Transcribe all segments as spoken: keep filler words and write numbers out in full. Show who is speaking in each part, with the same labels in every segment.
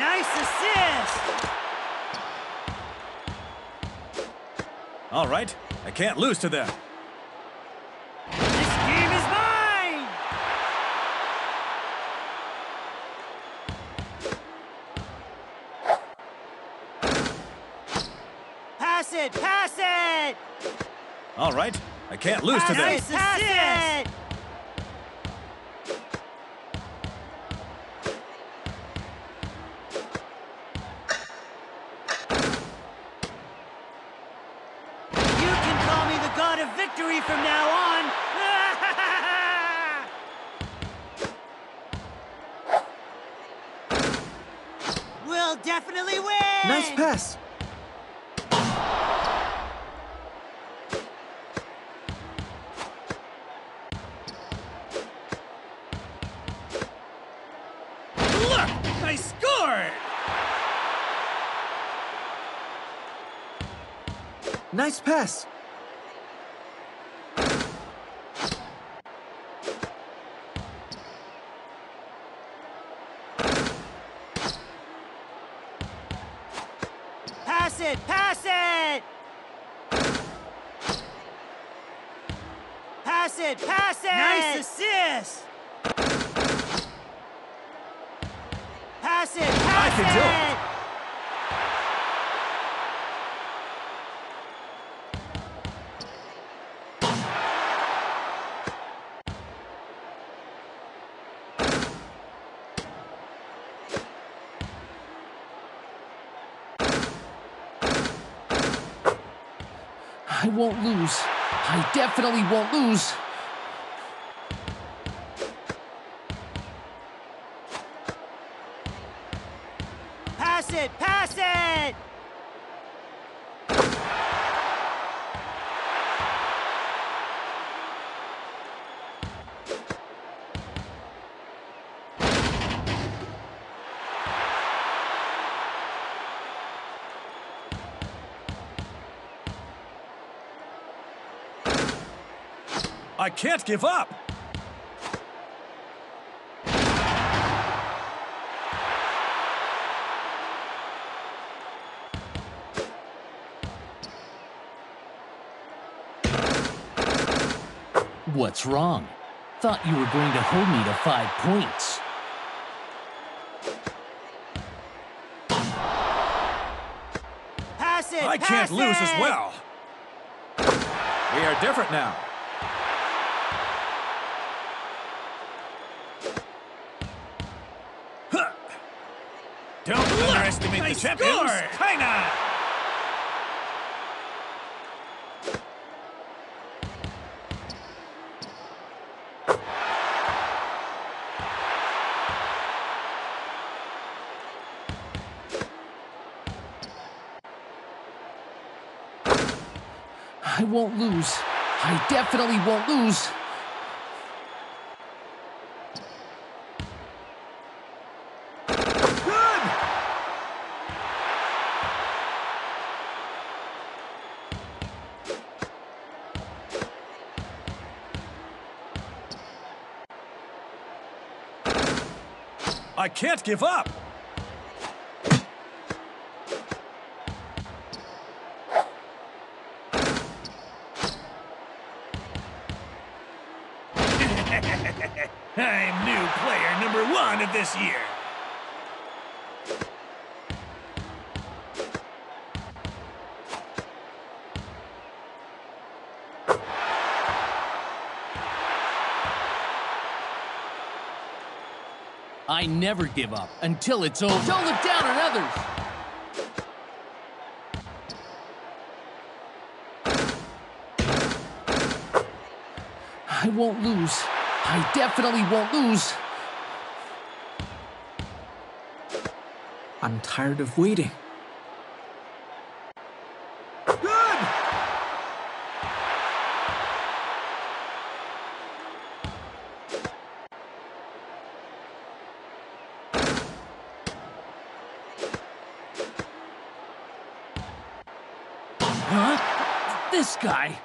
Speaker 1: Nice assist!
Speaker 2: All right, I can't lose to them.
Speaker 1: This game is mine! Pass it! Pass it!
Speaker 2: All right, I can't lose
Speaker 1: Pass
Speaker 2: to them.
Speaker 1: it! Pass it! You can call me the god of victory from now on! We'll definitely win!
Speaker 3: Nice pass.
Speaker 2: Look, I scored!
Speaker 3: Nice pass.
Speaker 1: Pass it! Pass it! Pass it! Pass it! Nice assist! Pass it! Pass
Speaker 2: I can do it.
Speaker 1: it!
Speaker 4: I won't lose. I definitely won't lose.
Speaker 1: Pass it! Pass it!
Speaker 2: I can't give up!
Speaker 4: What's wrong? Thought you were going to hold me to five points.
Speaker 1: Pass it!
Speaker 2: I
Speaker 1: pass
Speaker 2: can't lose
Speaker 1: it!
Speaker 2: as well. We are different now. Huh. Don't underestimate
Speaker 1: I
Speaker 2: the champions.
Speaker 1: scored!
Speaker 2: China!
Speaker 4: I won't lose. I definitely won't lose.
Speaker 2: Good! I can't give up! I'm new player number one of this year.
Speaker 4: I never give up until it's over. Don't look down on others. I won't lose. I definitely won't lose.
Speaker 3: I'm tired of waiting.
Speaker 2: Good!
Speaker 4: Huh? This guy.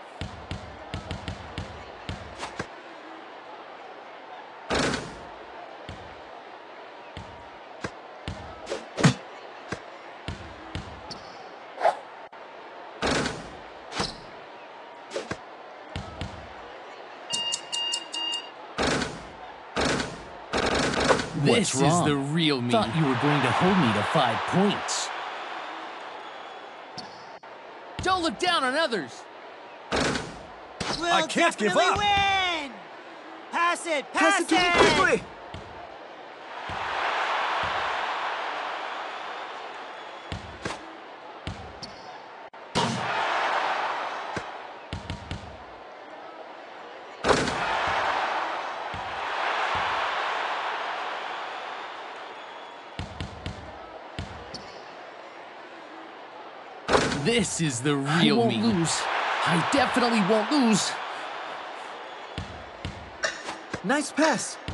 Speaker 4: This
Speaker 5: What's wrong?
Speaker 4: is the real me.
Speaker 5: Thought you were going to hold me to five points.
Speaker 4: Don't look down on others.
Speaker 1: We'll
Speaker 2: I can't give
Speaker 1: definitely
Speaker 2: up.
Speaker 1: win! Pass it!
Speaker 3: Pass
Speaker 1: Pass,
Speaker 3: it to me quickly!
Speaker 4: This is the
Speaker 5: I
Speaker 4: real
Speaker 5: won't
Speaker 4: me.
Speaker 5: lose.
Speaker 4: I definitely won't lose.
Speaker 3: Nice pass.